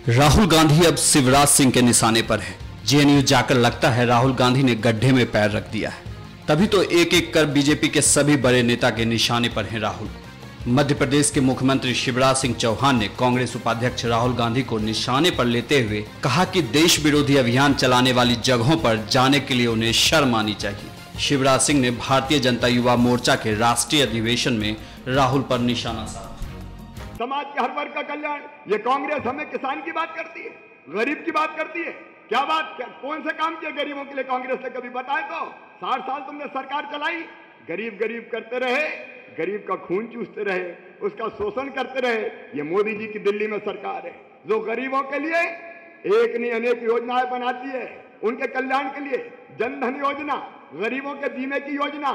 राहुल गांधी अब शिवराज सिंह के निशाने पर है। जेएनयू जाकर लगता है राहुल गांधी ने गड्ढे में पैर रख दिया है। तभी तो एक एक कर बीजेपी के सभी बड़े नेता के निशाने पर हैं राहुल। मध्य प्रदेश के मुख्यमंत्री शिवराज सिंह चौहान ने कांग्रेस उपाध्यक्ष राहुल गांधी को निशाने पर लेते हुए कहा कि देश विरोधी अभियान चलाने वाली जगहों पर जाने के लिए उन्हें शर्म आनी चाहिए। शिवराज सिंह ने भारतीय जनता युवा मोर्चा के राष्ट्रीय अधिवेशन में राहुल पर निशाना साधा। समाज के हर वर्ग का कल्याण, ये कांग्रेस हमें किसान की बात करती है, गरीब की बात करती है। क्या बात, कौन से काम किए गरीबों के लिए कांग्रेस ने कभी बताए? तो 60 साल तुमने सरकार चलाई, गरीब गरीब करते रहे, गरीब का खून चूसते रहे, उसका शोषण करते रहे। ये मोदी जी की दिल्ली में सरकार है जो गरीबों के लिए एक नहीं अनेक योजनाएं बनाती है, उनके कल्याण के लिए। जनधन योजना, गरीबों के बीमे की योजना,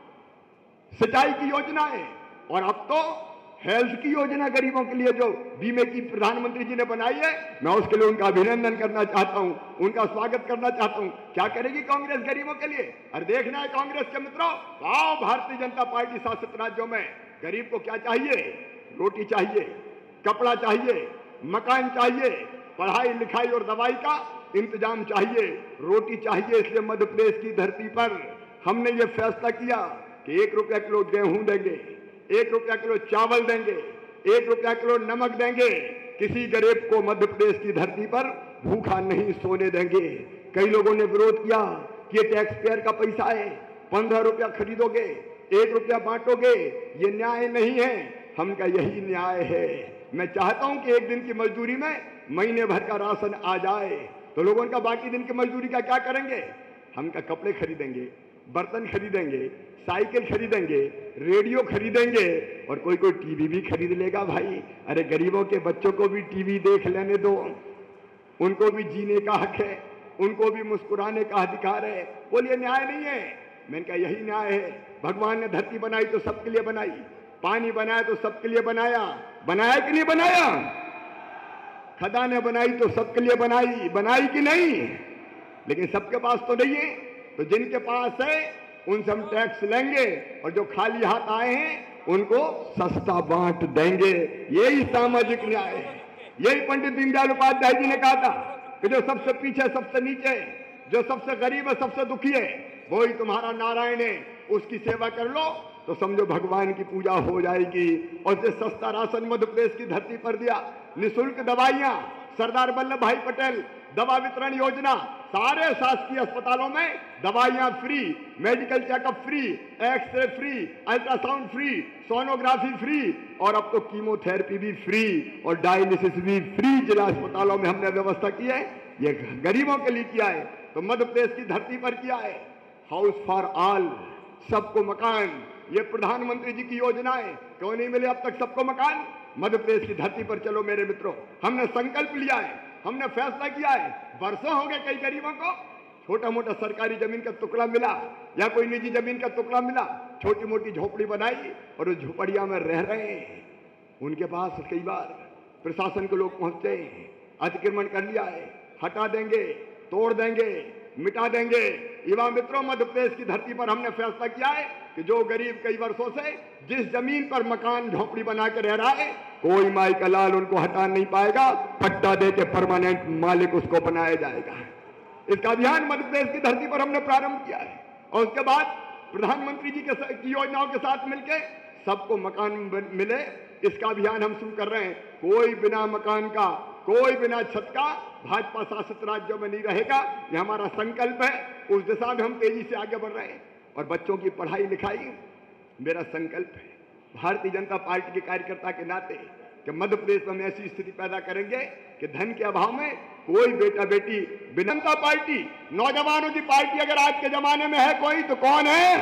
सिंचाई की योजना है, और अब तो हेल्थ की योजना गरीबों के लिए जो बीमे की प्रधानमंत्री जी ने बनाई है। मैं उसके लिए उनका अभिनंदन करना चाहता हूं, उनका स्वागत करना चाहता हूं। क्या करेगी कांग्रेस गरीबों के लिए? और देखना है कांग्रेस के मित्रों, आओ भारतीय जनता पार्टी शासित राज्यों में गरीब को क्या चाहिए? रोटी चाहिए, कपड़ा चाहिए, मकान चाहिए, पढ़ाई लिखाई और दवाई का इंतजाम चाहिए, रोटी चाहिए। इसलिए मध्य प्रदेश की धरती पर हमने ये फैसला किया कि 1 रुपया किलो गेहूं देंगे, 1 रुपया किलो चावल देंगे, 1 रुपया किलो नमक देंगे। किसी गरीब को मध्य प्रदेश की धरती पर भूखा नहीं सोने देंगे। कई लोगों ने विरोध किया कि ये टैक्स पेयर का पैसा है, 15 रुपया खरीदोगे, 1 रुपया बांटोगे, ये न्याय नहीं है। हम का यही न्याय है। मैं चाहता हूं कि एक दिन की मजदूरी में महीने भर का राशन आ जाए, तो लोगों का बाकी दिन की मजदूरी का क्या करेंगे? हम का कपड़े खरीदेंगे, बर्तन खरीदेंगे, साइकिल खरीदेंगे, रेडियो खरीदेंगे, और कोई कोई टीवी भी खरीद लेगा भाई। अरे गरीबों के बच्चों को भी टीवी देख लेने दो, उनको भी जीने का हक है, उनको भी मुस्कुराने का अधिकार है। बोलिए न्याय नहीं है? मैंने कहा यही न्याय है। भगवान ने धरती बनाई तो सबके लिए बनाई, पानी बनाया तो सबके लिए बनाया, बनाया कि नहीं बनाया? खदानें बनाई तो सबके लिए बनाई, बनाई कि नहीं? लेकिन सबके पास तो नहीं है। तो जिनके पास है उनसे हम टैक्स लेंगे, और जो खाली हाथ आए हैं उनको सस्ता बांट देंगे। यही सामाजिक न्याय है। यही पंडित दीनदयाल उपाध्याय जी ने कहा था कि जो सबसे पीछे, सबसे नीचे, जो सबसे गरीब है, सबसे दुखी है, वही तुम्हारा नारायण है। उसकी सेवा कर लो तो समझो भगवान की पूजा हो जाएगी। और जो सस्ता राशन मध्य प्रदेश की धरती पर दिया, निःशुल्क दवाइयां, सरदार वल्लभ भाई पटेल दवा वितरण योजना, सारे शासकीय अस्पतालों में दवाइयां free, medical checkup free, x ray free, ultrasound free, sonography free, और अब तो कीमोथेरेपी भी फ्री और डायलिसिस भी फ्री जिला अस्पतालों में हमने व्यवस्था की है। ये गरीबों के लिए किया है, तो मध्य प्रदेश की धरती पर किया है। हाउस फॉर ऑल, सबको मकान, ये प्रधानमंत्री जी की योजना है। क्यों नहीं मिले अब तक सबको मकान? मध्य प्रदेश की धरती पर चलो मेरे मित्रों, हमने संकल्प लिया है, हमने फैसला किया है। वर्षों हो गए कई गरीबों को छोटा मोटा सरकारी जमीन का टुकड़ा मिला या कोई निजी जमीन का टुकड़ा मिला, छोटी मोटी झोपड़ी बनाई और उस झोपड़िया में रह रहे हैं। उनके पास कई बार प्रशासन के लोग पहुंचते हैं, अतिक्रमण कर लिया है, हटा देंगे, तोड़ देंगे, मिटा देंगे। युवा मित्रों, मध्य प्रदेश की धरती पर हमने फैसला किया है कि जो गरीब कई वर्षों से जिस जमीन पर मकान झोपड़ी बना के रह रहा है, कोई माई का लाल उनको हटा नहीं पाएगा। पट्टा दे के परमानेंट मालिक उसको बनाया जाएगा। इसका अभियान मध्य प्रदेश की धरती पर हमने प्रारंभ किया है, और उसके बाद प्रधानमंत्री जी की योजनाओं के साथ मिलकर सबको मकान मिले, इसका अभियान हम शुरू कर रहे हैं। कोई बिना मकान का, कोई बिना छत का भाजपा शासित राज्यों में नहीं रहेगा। यह हमारा संकल्प है। उस दिशा में हम तेजी से आगे बढ़ रहे हैं। और बच्चों की पढ़ाई लिखाई मेरा संकल्प है भारतीय जनता पार्टी के कार्यकर्ता के नाते, कि मध्य प्रदेश में हम ऐसी स्थिति पैदा करेंगे कि धन के अभाव में कोई बेटा बेटी बिना। जनता पार्टी नौजवानों की पार्टी अगर आज के जमाने में है कोई, तो कौन है?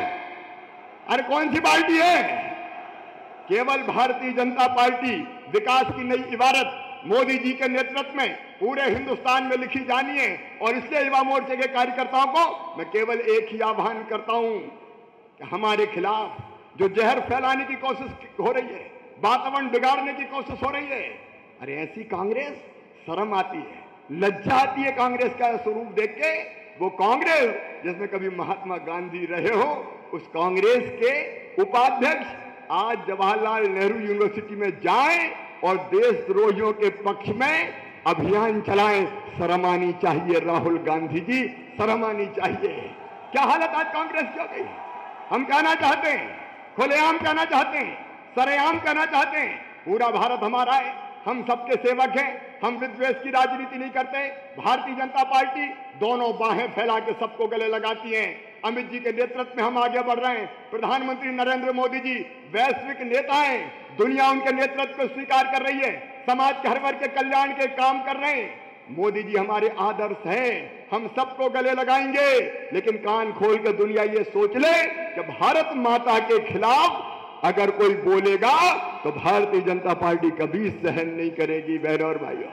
अरे कौन सी पार्टी है? केवल भारतीय जनता पार्टी। विकास की नई इबारत मोदी जी के नेतृत्व में पूरे हिंदुस्तान में लिखी जानी है। और इसलिए युवा मोर्चे के कार्यकर्ताओं को मैं केवल एक ही आह्वान करता हूं कि हमारे खिलाफ जो जहर फैलाने की कोशिश हो रही है, वातावरण बिगाड़ने की कोशिश हो रही है, अरे ऐसी कांग्रेस, शर्म आती है, लज्जा आती है कांग्रेस का स्वरूप देख के। वो कांग्रेस जिसमें कभी महात्मा गांधी रहे हो, उस कांग्रेस के उपाध्यक्ष आज जवाहरलाल नेहरू यूनिवर्सिटी में जाएं और देशद्रोहियों के पक्ष में अभियान चलाएं। शर्म आनी चाहिए राहुल गांधी जी, शर्म आनी चाहिए। क्या हालत आज कांग्रेस की हो गई। हम कहना चाहते हैं, खुलेआम कहना चाहते हैं, सरेआम कहना चाहते हैं, पूरा भारत हमारा है, हम सबके सेवक हैं, हम विद्वेष की राजनीति नहीं करते। भारतीय जनता पार्टी दोनों बाहें फैला के सबको गले लगाती है। अमित जी के नेतृत्व में हम आगे बढ़ रहे हैं। प्रधानमंत्री नरेंद्र मोदी जी वैश्विक नेता हैं, दुनिया उनके नेतृत्व को स्वीकार कर रही है, समाज के हर वर्ग के कल्याण के काम कर रहे हैं। मोदी जी हमारे आदर्श हैं, हम सबको गले लगाएंगे। लेकिन कान खोल के दुनिया ये सोच ले कि भारत माता के खिलाफ अगर कोई बोलेगा तो भारतीय जनता पार्टी कभी सहन नहीं करेगी। बहनों और भाइयों,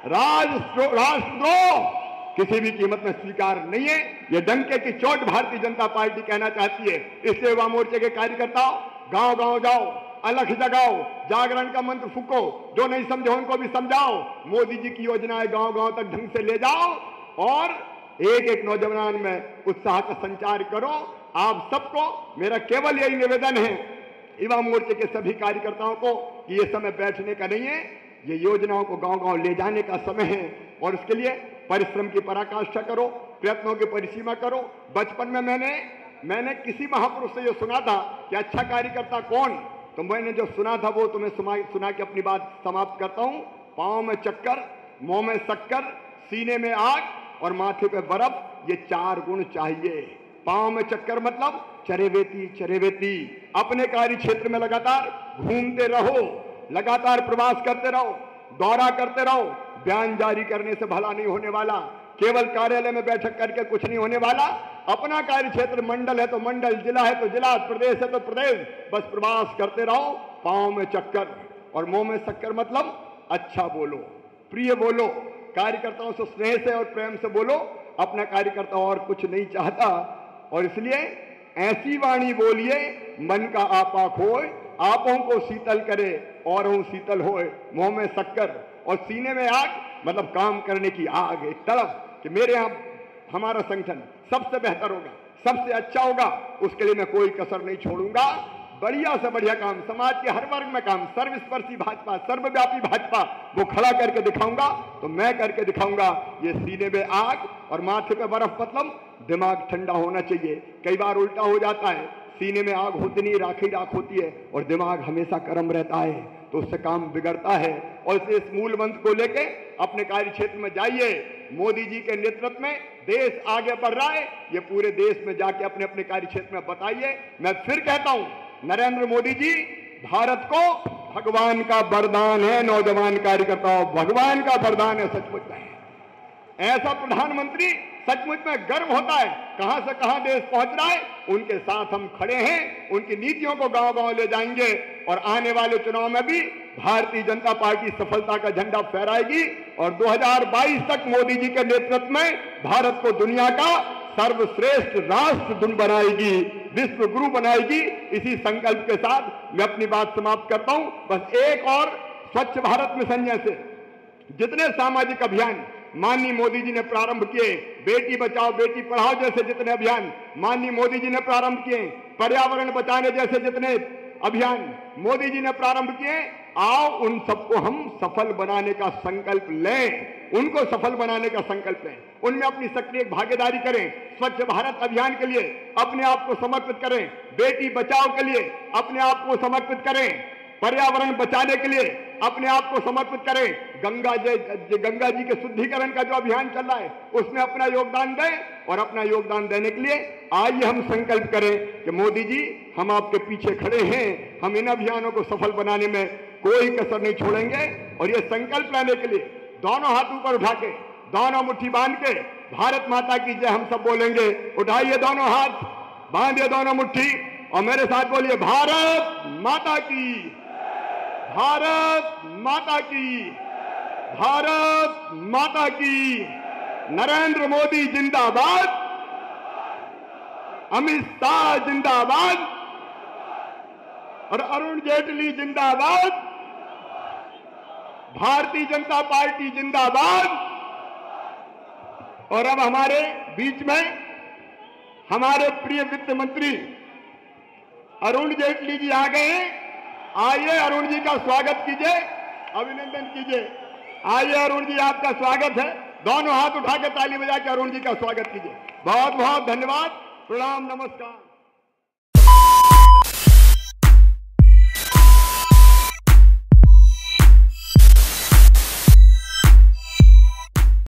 राष्ट्रद्रोह किसी भी कीमत में स्वीकार नहीं है। यह डंके की चोट भारतीय जनता पार्टी कहना चाहती है। इसलिए युवा मोर्चे के कार्यकर्ताओं, गांव गांव जाओ, अलख जगाओ, जागरण का मंत्र फूको, जो नहीं समझे उनको भी समझाओ, मोदी जी की योजनाएं गांव गांव तक ढंग से ले जाओ और एक एक नौजवान में उत्साह का संचार करो। आप सबको मेरा केवल यही निवेदन है, युवा मोर्चे के सभी कार्यकर्ताओं को, कि ये समय बैठने का नहीं है, ये योजनाओं को गांव गांव ले जाने का समय है। और इसके लिए परिश्रम की पराकाष्ठा करो, प्रयत्नों की परिसीमा करो। बचपन में मैंने किसी महापुरुष से ये सुना था कि अच्छा कार्यकर्ता कौन, तो मैंने जो सुना था वो तुम्हें सुना के अपनी बात समाप्त करता हूं। पांव में चक्कर, मुंह में शक्कर, सीने में आग और माथे पे बर्फ, ये 4 गुण चाहिए। पांव में चक्कर मतलब चरेवेती, अपने कार्य क्षेत्र में लगातार घूमते रहो, लगातार प्रवास करते रहो, दौरा करते रहो। बयान जारी करने से भला नहीं होने वाला, केवल कार्यालय में बैठक करके कुछ नहीं होने वाला। अपना कार्य क्षेत्र, मंडल है तो मंडल, जिला है तो जिला, प्रदेश है तो प्रदेश, बस प्रवास करते रहो। पांव में चक्कर और मुंह में शक्कर मतलब अच्छा बोलो, प्रिय बोलो, कार्यकर्ताओं से स्नेह से और प्रेम से बोलो। अपना कार्यकर्ता और कुछ नहीं चाहता, और इसलिए ऐसी वाणी बोलिए मन का आपा खोए, आपों को शीतल करे और शीतल होए। मुंह में शक्कर और सीने में आग मतलब काम करने की आग, एक तड़प कि मेरे यहाँ हमारा संगठन सबसे बेहतर होगा, सबसे अच्छा होगा, उसके लिए मैं कोई कसर नहीं छोड़ूंगा। बढ़िया से बढ़िया काम, समाज के हर वर्ग में काम, सर्वस्पर्शी भाजपा, सर्वव्यापी भाजपा, वो खड़ा करके दिखाऊंगा तो मैं करके दिखाऊंगा। ये सीने में आग और माथे पे बर्फ मतलब दिमाग ठंडा होना चाहिए। कई बार उल्टा हो जाता है, सीने में आग होती नहीं, राख ही राख होती है और दिमाग हमेशा गर्म रहता है, तो उससे काम बिगड़ता है। और इसलिए इस मूल मंत्र को लेके अपने कार्य क्षेत्र में जाइए। मोदी जी के नेतृत्व में देश आगे बढ़ रहा है, ये पूरे देश में जाके अपने अपने कार्य क्षेत्र में बताइए। मैं फिर कहता हूं, नरेंद्र मोदी जी भारत को भगवान का वरदान है। नौजवान कार्यकर्ताओं, भगवान का वरदान है सचमुच में। ऐसा प्रधानमंत्री सचमुच में गर्व होता है। कहां से कहां देश पहुंच रहा है, उनके साथ हम खड़े हैं, उनकी नीतियों को गांव गांव ले जाएंगे और आने वाले चुनाव में भी भारतीय जनता पार्टी सफलता का झंडा फहराएगी और 2022 तक मोदी जी के नेतृत्व में भारत को दुनिया का सर्वश्रेष्ठ राष्ट्र बनाएगी, विश्व गुरु बनाएगी। इसी संकल्प के साथ मैं अपनी बात समाप्त करता हूं। बस एक और, स्वच्छ भारत मिशन जैसे जितने सामाजिक अभियान माननीय मोदी जी ने प्रारंभ किए, बेटी बचाओ बेटी पढ़ाओ जैसे जितने अभियान माननीय मोदी जी ने प्रारंभ किए, पर्यावरण बचाने जैसे जितने अभियान मोदी जी ने प्रारंभ किए, आओ उन सबको हम सफल बनाने का संकल्प लें, उनको सफल बनाने का संकल्प लें, उनमें अपनी सक्रिय भागीदारी करें। स्वच्छ भारत अभियान के लिए अपने आप को समर्पित करें, बेटी बचाओ के लिए अपने आप को समर्पित करें, पर्यावरण बचाने के लिए अपने आप को समर्पित करें, गंगा जी के शुद्धिकरण का जो अभियान चल रहा है उसमें अपना योगदान दें। और अपना योगदान देने के लिए आइए हम संकल्प करें कि मोदी जी हम आपके पीछे खड़े हैं, हम इन अभियानों को सफल बनाने में कोई कसर नहीं छोड़ेंगे। और ये संकल्प लेने के लिए दोनों हाथ ऊपर उठा के, दोनों मुट्ठी बांध के भारत माता की जय हम सब बोलेंगे। उठाइए दोनों हाथ, बांधिए दोनों मुट्ठी और मेरे साथ बोलिए, भारत माता की, भारत माता की, भारत माता की। नरेंद्र मोदी जिंदाबाद, अमित शाह जिंदाबाद और अरुण जेटली जिंदाबाद, भारतीय जनता पार्टी जिंदाबाद। और अब हमारे बीच में हमारे प्रिय वित्त मंत्री अरुण जेटली जी आ गए हैं। आइए अरुण जी का स्वागत कीजिए, अभिनंदन कीजिए। आइए अरुण जी, आपका स्वागत है। दोनों हाथ उठा के ताली बजा के अरुण जी का स्वागत कीजिए। बहुत बहुत धन्यवाद। प्रणाम, नमस्कार।